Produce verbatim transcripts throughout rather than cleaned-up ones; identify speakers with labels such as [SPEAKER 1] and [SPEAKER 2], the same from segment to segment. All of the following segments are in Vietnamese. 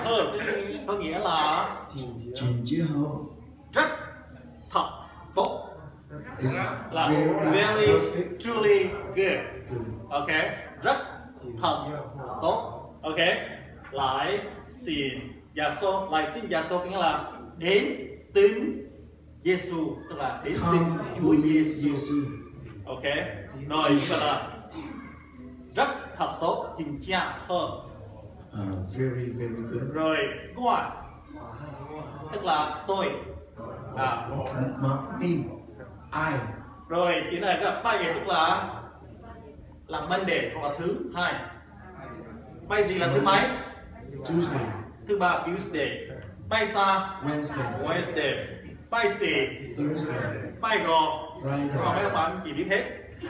[SPEAKER 1] hơn có nghĩa là
[SPEAKER 2] chính chia hơn
[SPEAKER 1] rất thật tốt,
[SPEAKER 2] is
[SPEAKER 1] là
[SPEAKER 2] very
[SPEAKER 1] very
[SPEAKER 2] perfect.
[SPEAKER 1] truly good.
[SPEAKER 2] Good.
[SPEAKER 1] Ok, rất thật tốt. Ok, lại xin Gia Sô, lại xin Gia Sô có nghĩa là đến tin Giêsu, tức là đến tin Chúa Giêsu. Ok, rồi như vậy là rất thật tốt, chính cha hơn.
[SPEAKER 2] Uh, very very good.
[SPEAKER 1] Rồi qua, tức là tôi. À,
[SPEAKER 2] Ma, me, I.
[SPEAKER 1] rồi chữ này các bài gì tức là là Monday hoặc là thứ hai. Bài gì là thứ mấy?
[SPEAKER 2] Tuesday,
[SPEAKER 1] Thứ ba Tuesday. Bài sa
[SPEAKER 2] Wednesday,
[SPEAKER 1] Wednesday. Bài sì
[SPEAKER 2] Thursday,
[SPEAKER 1] bài gò.
[SPEAKER 2] Friday.
[SPEAKER 1] Còn mấy bạn chỉ biết hết.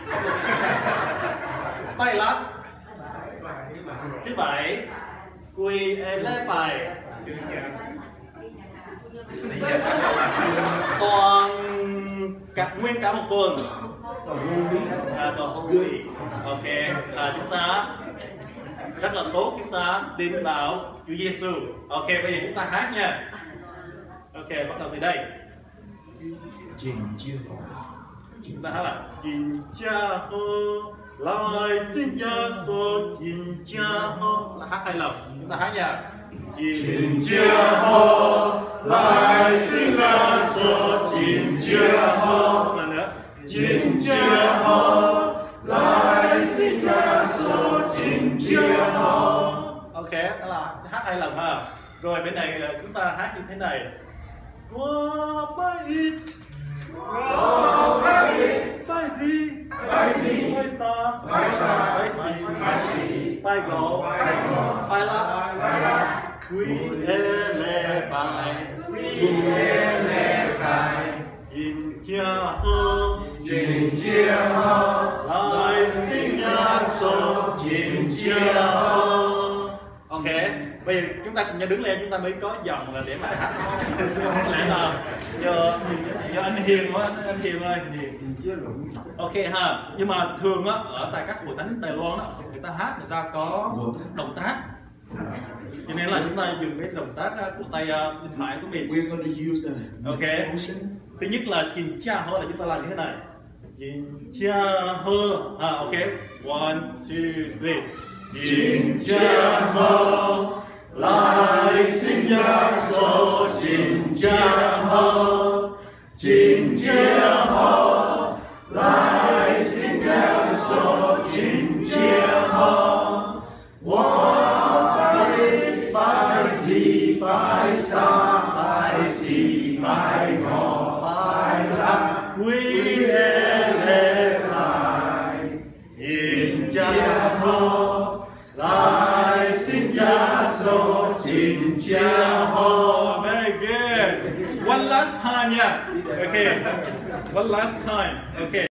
[SPEAKER 1] Bài lá thứ bảy. Quy lễ bài toàn cả nguyên cả một tuần.
[SPEAKER 2] The whole week.
[SPEAKER 1] À, toàn whole week. Ok, là chúng ta rất là tốt, chúng ta tin vào Chúa Giêsu. Ok, bây giờ chúng ta hát nha. Ok, bắt đầu từ đây.
[SPEAKER 2] Chính chia hơn.
[SPEAKER 1] Chúng ta hát là Chính cha hô, lại xin Giêsu chính cha hô. Là hát hai lần. Chúng ta hát nha. Chính cha hô, lại xin Giêsu chính cha hô. Lần nữa. Chính cha hô, lại xin Giêsu chính cha hô. Ok, đó là hát hai lần ha. Rồi bên này chúng ta hát như thế này. Qua bãi ít, qua bãi ít, bãi gì, bãi gì, bãi xa, bãi xa, bãi xì, bãi xì, bãi gỗ, bãi gỗ, bãi lá, bãi lá. Quý ê lê bài, quý ê lê bài. Chính cha hô, chính cha hô, lại xin Giêsu chính cha hô. Ok, bây giờ chúng ta cùng nhau đứng lên, chúng ta mới có giọng là để mà hát. Sẽ là nhờ, nhờ anh Hiền quá, anh, anh Hiền ơi. Ok ha, nhưng mà thường á, ở tại các hội thánh Đài Loan á, người ta hát, người ta có động tác. Cho nên là chúng ta dùng cái động tác của tay bên phải của mình.
[SPEAKER 2] We're going to use the
[SPEAKER 1] Ok.
[SPEAKER 2] motion.
[SPEAKER 1] Thứ nhất là chính cha hô là chúng ta làm như thế này. Chính cha hô. À, ok. One, two, three. Chính cha hô, lại xin Giêsu chính cha hô. Chính cha hô, lại xin Giêsu chính cha hô. Qua bài bài gì bài xa bài xì bài ngọ bài lá quý lê bài. Chính cha hô, lại xin Giêsu chính cha hô. Very good. One last time, yeah. Okay. One last time. Okay.